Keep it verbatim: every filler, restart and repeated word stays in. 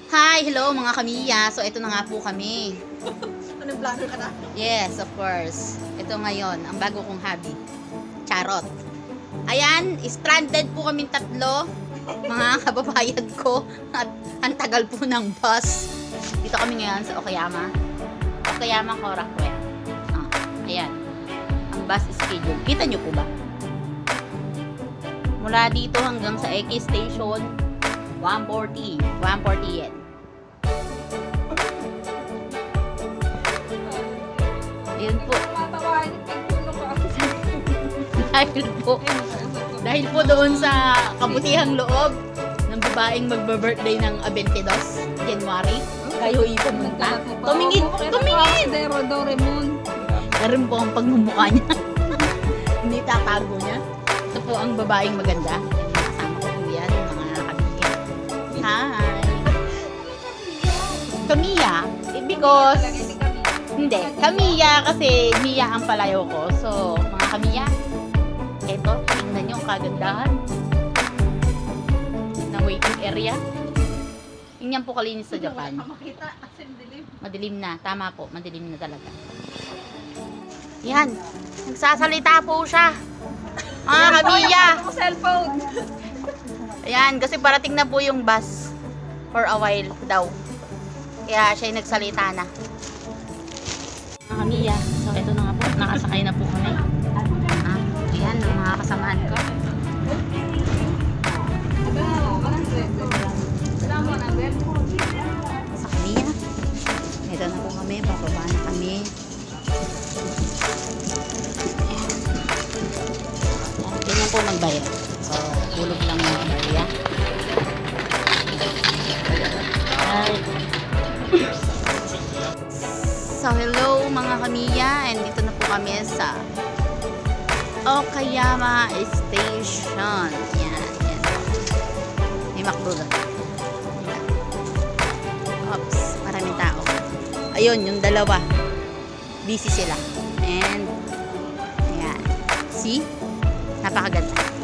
Hi! Hello mga kamiya. So, ito na nga po kami. Ano, vlogger ka na? Yes, of course. Ito ngayon, ang bago kong hobby. Charot. Ayan, stranded po kaming tatlo. Mga kababayan ko. At ang tagal po ng bus. Dito kami ngayon sa Okayama. Okayama Korakwe. Ah, ayan. Ang bus schedule. Kita nyo po ba? Mula dito hanggang sa Eki Station, one forty. one forty yen. Ayun po. Dahil po, dahil po doon sa kabutihang loob ng babaeng magbe-birthday ng twenty-two January, kayo ipumunta. Tumingin! Tumingin! Meron po ang pagmumukha niya. Hindi tatago niya. Ito po ang babaeng maganda. Kasama ko po yan, mga kamiya. Hi! Kamiya? Eh, because... Hindi. Kamiya kasi Mia ang palayo ko. So, mga kamiya, eto, tingnan nyo ang kagandahan ng waiting area. Yun yan po kalinis sa Japan. Madilim na. Tama po. Madilim na talaga. Yan. Nagsasalita po siya. Mga kamiya. Cellphone. Ayan. Kasi parating na po yung bus for a while daw. Kaya siya yung nagsalita na. Mga kamiya. So, ito na nga po. Nakasakay na po kami. Ah, ayan, ang mga kasamahan ko. Sa kamiya. Ito na po kami. Bababa na kami. Ayan. Ganyan po magbayad. So, hulog lang mga kamiya. Ay. So, hello mga kamiya, and dito na po kami sa Okayama Station. Yan, yan. May McDo doon. Oops, maraming tao. Ayun, yung dalawa. Busy sila. And, ayan. See? Napakaganda.